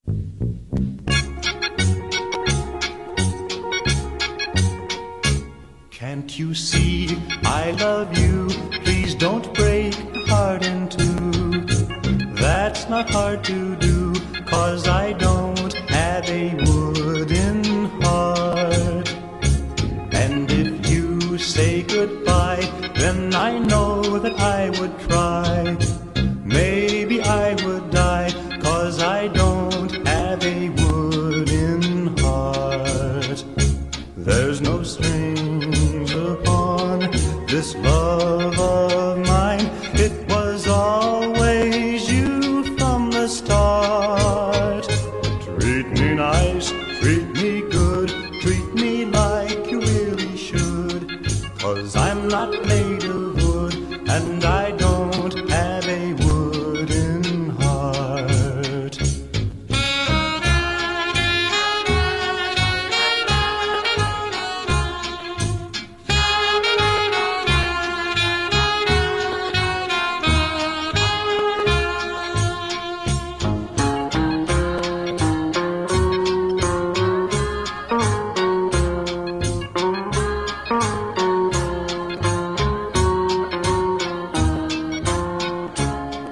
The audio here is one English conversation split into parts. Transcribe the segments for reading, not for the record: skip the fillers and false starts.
Can't you see I love you? Please don't break my heart in two. That's not hard to do, 'cause I don't have a wooden heart. And if you say goodbye, then I know that I would try. Maybe I would die, 'cause I don't have a wooden heart. There's no strings upon this love of mine. It was always you from the start. Treat me nice, treat me good, treat me like you really should. 'Cause I'm not made of wood, and I don't have a wooden heart.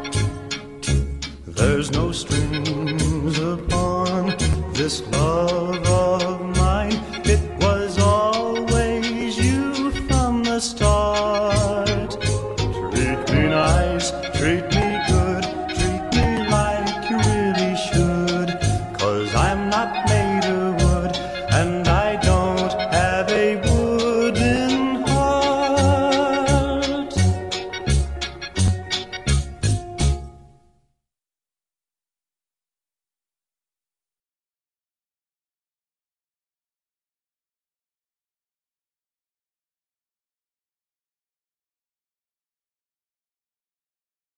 There's no strings upon this love